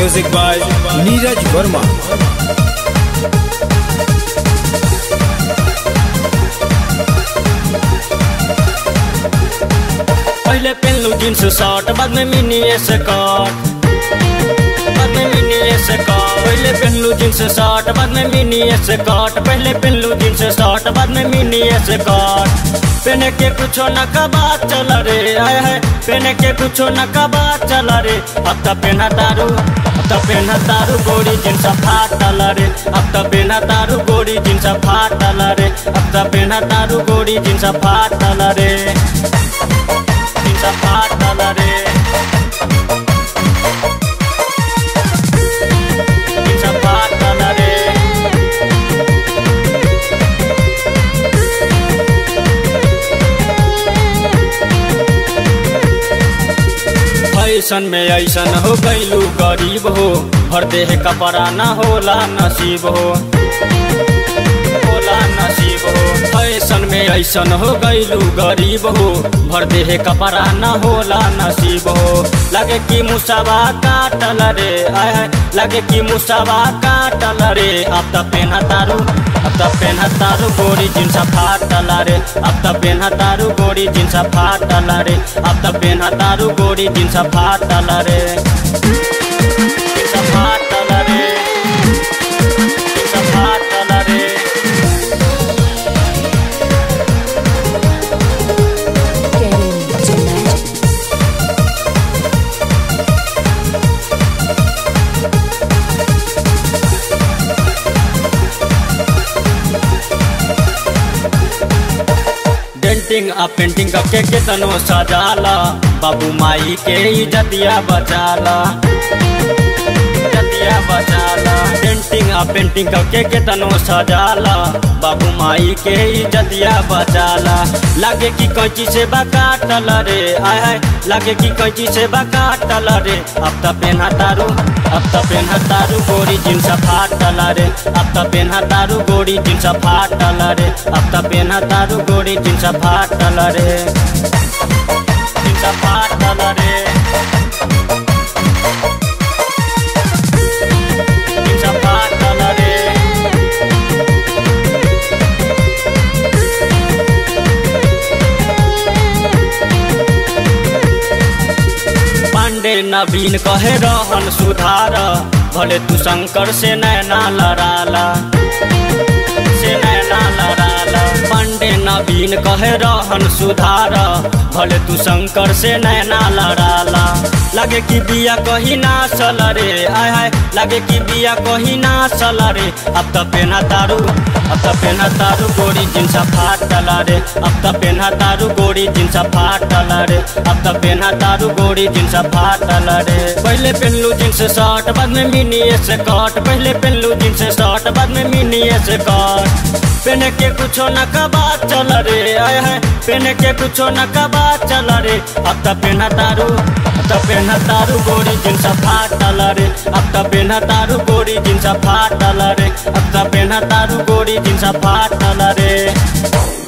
Music by Neeraj Verma. पहले पहनलू jeans shirt बाद में मिनी स्कर्ट, बाद में मिनी स्कर्ट। पहले पहनलू जींस शर्ट बाद में मिनी स्कर्ट, पहले पहनलू जींस शर्ट बाद में मिनी स्कर्ट। पहने के कुछो न कबा चल रे, आए है पहने के कुछो न कबा चल रे। अब तो पहना तारू, अब तो पहना तारू गोरी जींस फाटल रे, अब तो पहना तारू गोरी जींस फाटल रे, अब तो पहना तारू गोरी जींस फाटल रे, जींस फाटल रे, जींस फाटल रे। फैशन में ऐसन हो गईलू गरीब हो, भर देह कपड़ा न होला नसीब हो, होला नसीब हो। फैशन में ऐसन हो गईलू गरीब हो, भर देह कपड़ा न होला नसीब हो। लगे कि मुसावा काटल रे, आए लगे कि मुसावा काटल रे। अब तो पहना तारू, अब तो पहना तारू गोरी जींस फाटल रे, अब तो पहना तारू गोरी जींस फाटल रे, अब तो पहना तारू गोरी जींस फाटल रे, जींस फाटल रे, जींस फाटल रे। पेंटिंग आ पेंटिंग करके केतनो सजाला, बाबू माई के इज्जतिया बचाला, इज्जतिया बचाला। पेंटिंग आ पेंटिंग करके केतनो सजाला, बाबू माई के इज्जतिया बचाला। लगे कि कैंची से बकाटल रे, आय हाय लगे कि कैंची से बकाटल रे। अब तो पहना तारू, अब तो पहना तारू गोरी जींस फाटल रे, अब तो पहना तारू गोरी जींस फाटल रे, अब तो पहना तारू गोरी जींस फाटल रे, जींस फाटल रे, जींस फाटल रे। पांडे नवीन कहे रहन सुधार, भले तू शंकर से नैना लड़ाला, से नैना लड़ाला। पांडे नवीन कहे रहन सुधार, भले तू शंकर से नैना लड़ाला। लगे कि बिया कहीं ना चल रे, आय हाय लगे कि बिया कहीं ना चल रे। अब तो पहना तारू, अब तो पहना तारू गोरी जींस फाटल रे, अब तो पहना तारू गोरी जींस फाटल रे, अब तो पहना तारू गोरी जींस फाटल रे। पहले पहनलू जींस शर्ट बाद में मिनी स्कर्ट, पहले पहनलू जींस शर्ट बाद में मिनी स्कर्ट। पहने के कुछो न कबा चल रे, आय है पहने के कुछो न कबा चल रे। अब तो पहना तारू, अब तो पहना तारू गोरी जींस फाटल रे, अब तो पहना तारू गोरी जींस फाटल रे, अब तो पहना तारू गोरी जींस फाटल रे।